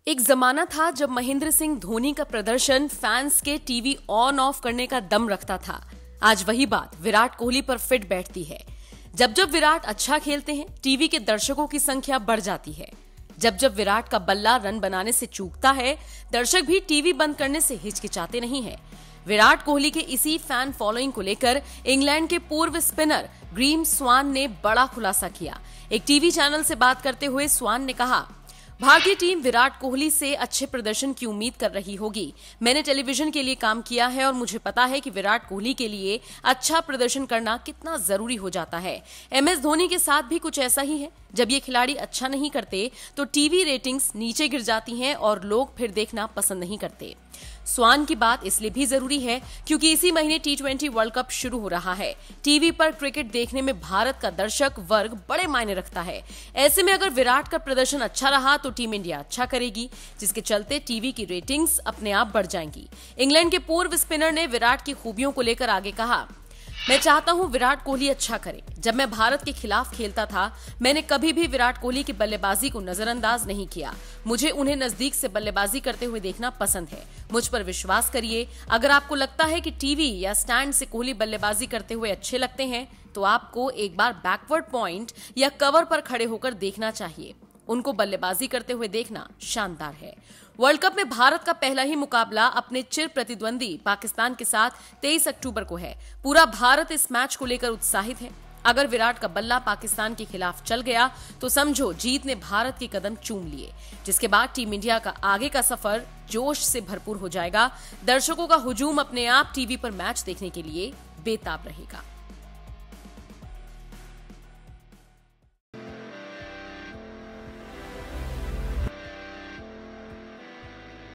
एक जमाना था जब महेंद्र सिंह धोनी का प्रदर्शन फैंस के टीवी ऑन ऑफ करने का दम रखता था। आज वही बात विराट कोहली पर फिट बैठती है। जब जब विराट अच्छा खेलते हैं, टीवी के दर्शकों की संख्या बढ़ जाती है। जब जब विराट का बल्ला रन बनाने से चूकता है, दर्शक भी टीवी बंद करने से हिचकिचाते नहीं है। विराट कोहली के इसी फैन फॉलोइंग को लेकर इंग्लैंड के पूर्व स्पिनर ग्रीम स्वान ने बड़ा खुलासा किया। एक टीवी चैनल से बात करते हुए स्वान ने कहा, भारतीय टीम विराट कोहली से अच्छे प्रदर्शन की उम्मीद कर रही होगी। मैंने टेलीविजन के लिए काम किया है और मुझे पता है कि विराट कोहली के लिए अच्छा प्रदर्शन करना कितना जरूरी हो जाता है। MS धोनी के साथ भी कुछ ऐसा ही है। जब ये खिलाड़ी अच्छा नहीं करते तो टीवी रेटिंग्स नीचे गिर जाती हैं और लोग फिर देखना पसंद नहीं करते। स्वान की बात इसलिए भी जरूरी है क्योंकि इसी महीने T20 वर्ल्ड कप शुरू हो रहा है। टीवी पर क्रिकेट देखने में भारत का दर्शक वर्ग बड़े मायने रखता है। ऐसे में अगर विराट का प्रदर्शन अच्छा रहा तो टीम इंडिया अच्छा करेगी, जिसके चलते टीवी की रेटिंग्स अपने आप बढ़ जाएंगी। इंग्लैंड के पूर्व स्पिनर ने विराट की खूबियों को लेकर आगे कहा, मैं चाहता हूं विराट कोहली अच्छा करे। जब मैं भारत के खिलाफ खेलता था, मैंने कभी भी विराट कोहली की बल्लेबाजी को नजरअंदाज नहीं किया। मुझे उन्हें नजदीक से बल्लेबाजी करते हुए देखना पसंद है। मुझ पर विश्वास करिए, अगर आपको लगता है कि टीवी या स्टैंड से कोहली बल्लेबाजी करते हुए अच्छे लगते हैं, तो आपको एक बार बैकवर्ड पॉइंट या कवर पर खड़े होकर देखना चाहिए। उनको बल्लेबाजी करते हुए देखना शानदार है। वर्ल्ड कप में भारत का पहला ही मुकाबला अपने चिर प्रतिद्वंदी पाकिस्तान के साथ 23 अक्टूबर को है। पूरा भारत इस मैच को लेकर उत्साहित है। अगर विराट का बल्ला पाकिस्तान के खिलाफ चल गया तो समझो जीत ने भारत के कदम चूम लिए, जिसके बाद टीम इंडिया का आगे का सफर जोश से भरपूर हो जाएगा। दर्शकों का हुजूम अपने आप टीवी पर मैच देखने के लिए बेताब रहेगा।